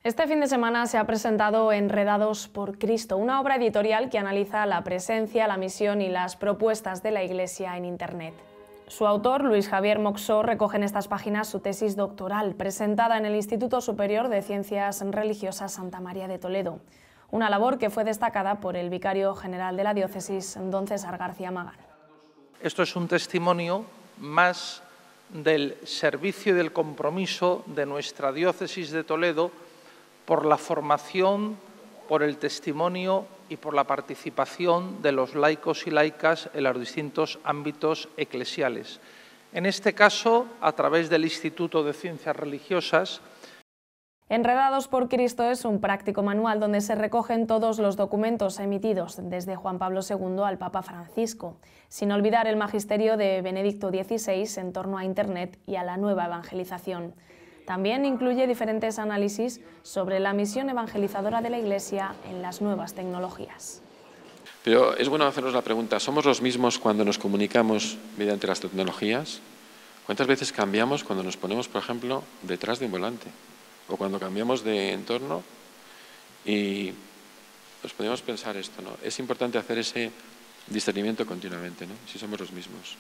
Este fin de semana se ha presentado Enredados por Cristo, una obra editorial que analiza la presencia, la misión y las propuestas de la Iglesia en Internet. Su autor, Luis Javier Moxó, recoge en estas páginas su tesis doctoral, presentada en el Instituto Superior de Ciencias Religiosas Santa María de Toledo, una labor que fue destacada por el vicario general de la diócesis, don César García Magán. Esto es un testimonio más del servicio y del compromiso de nuestra diócesis de Toledo por la formación, por el testimonio y por la participación de los laicos y laicas en los distintos ámbitos eclesiales. En este caso, a través del Instituto de Ciencias Religiosas. Enredados por Cristo es un práctico manual donde se recogen todos los documentos emitidos desde Juan Pablo II al Papa Francisco, sin olvidar el magisterio de Benedicto XVI en torno a Internet y a la nueva evangelización. También incluye diferentes análisis sobre la misión evangelizadora de la Iglesia en las nuevas tecnologías. Pero es bueno hacernos la pregunta, ¿somos los mismos cuando nos comunicamos mediante las tecnologías? ¿Cuántas veces cambiamos cuando nos ponemos, por ejemplo, detrás de un volante? O cuando cambiamos de entorno y nos podemos pensar esto, ¿no? Es importante hacer ese discernimiento continuamente, ¿no? Si somos los mismos.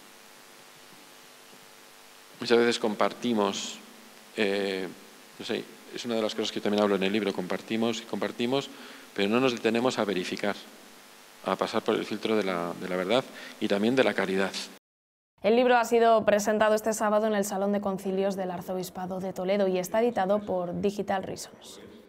Muchas veces compartimos, no sé, es una de las cosas que yo también hablo en el libro, compartimos y compartimos, pero no nos detenemos a verificar, a pasar por el filtro de la verdad y también de la caridad. El libro ha sido presentado este sábado en el Salón de Concilios del Arzobispado de Toledo y está editado por Digital Reasons.